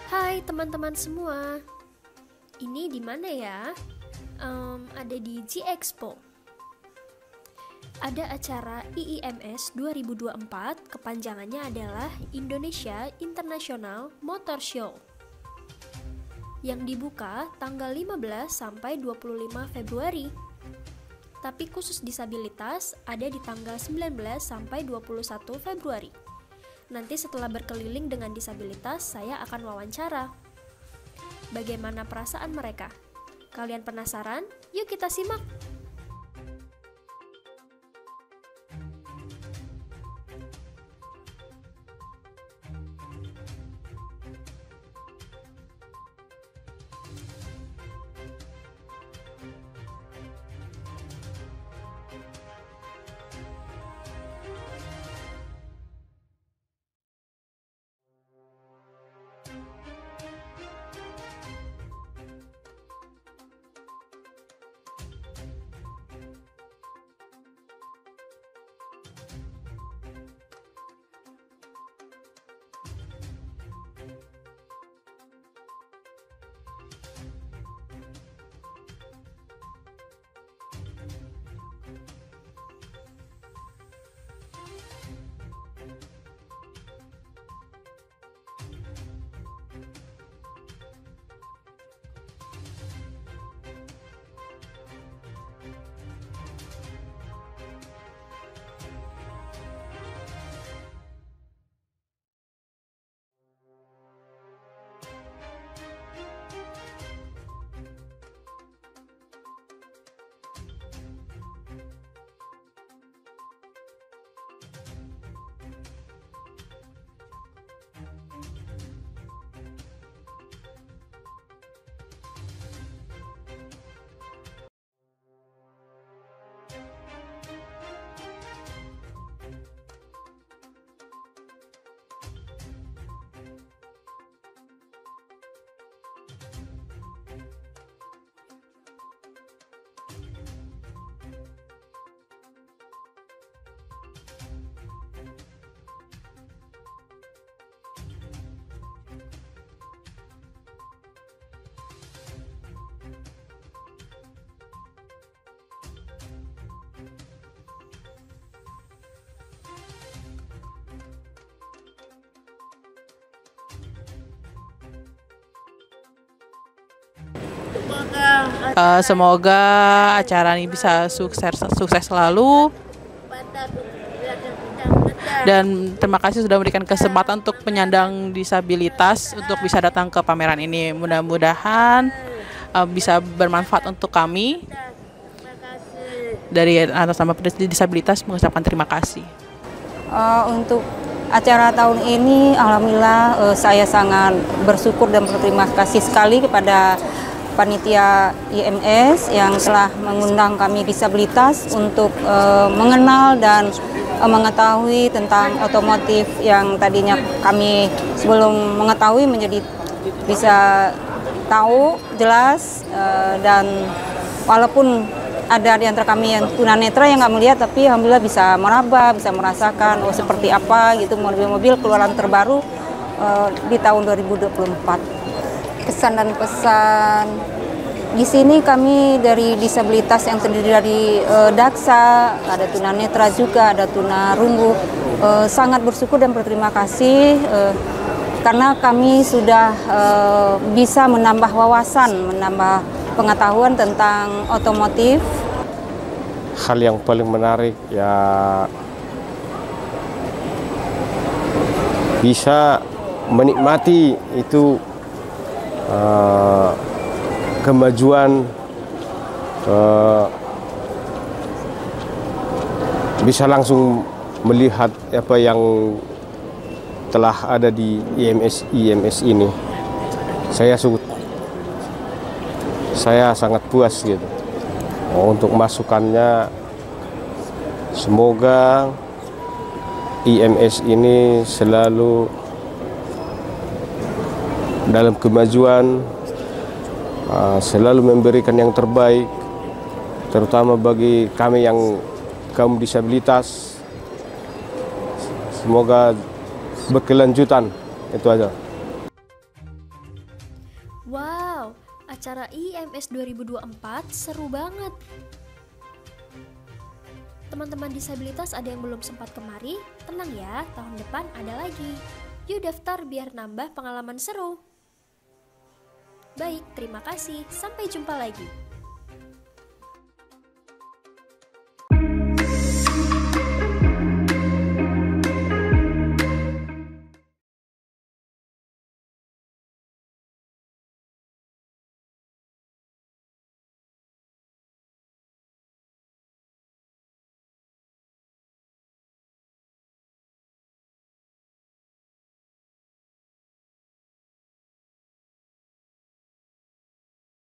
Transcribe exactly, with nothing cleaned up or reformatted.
Hai teman-teman semua, ini di mana ya? Um, ada di G-Expo. Ada acara I I M S dua ribu dua puluh empat, kepanjangannya adalah Indonesia International Motor Show, yang dibuka tanggal lima belas sampai dua puluh lima Februari. Tapi khusus disabilitas ada di tanggal sembilan belas sampai dua puluh satu Februari. Nanti setelah berkeliling dengan disabilitas, saya akan wawancara. Bagaimana perasaan mereka? Kalian penasaran? Yuk kita simak! Uh, semoga acara ini bisa sukses sukses selalu, dan terima kasih sudah memberikan kesempatan untuk penyandang disabilitas untuk bisa datang ke pameran ini. Mudah-mudahan uh, bisa bermanfaat untuk kami. Dari atas nama disabilitas mengucapkan terima kasih. Uh, untuk acara tahun ini, alhamdulillah uh, saya sangat bersyukur dan berterima kasih sekali kepada panitia I M S yang telah mengundang kami disabilitas untuk uh, mengenal dan uh, mengetahui tentang otomotif yang tadinya kami belum mengetahui menjadi bisa tahu jelas, uh, dan walaupun ada di antara kami yang tunanetra yang nggak melihat, tapi alhamdulillah bisa meraba, bisa merasakan oh seperti apa gitu mobil-mobil keluaran terbaru uh, di tahun dua ribu dua puluh empat. Kesan dan pesan di sini kami dari disabilitas yang terdiri dari uh, daksa, ada tunanetra juga, ada tunarungu, uh, sangat bersyukur dan berterima kasih uh, karena kami sudah uh, bisa menambah wawasan, menambah pengetahuan tentang otomotif. Hal yang paling menarik ya bisa menikmati itu Uh, kemajuan, uh, bisa langsung melihat apa yang telah ada di I M S I M S ini. Saya sungguh, saya sangat puas gitu. Oh, untuk masukannya, semoga I M S ini selalu dalam kemajuan, uh, selalu memberikan yang terbaik, terutama bagi kami yang kaum disabilitas. Semoga berkelanjutan, itu aja. Acara I I M S dua ribu dua puluh empat seru banget. Teman-teman disabilitas ada yang belum sempat kemari, tenang ya, tahun depan ada lagi. Yuk daftar biar nambah pengalaman seru. Baik, terima kasih. Sampai jumpa lagi.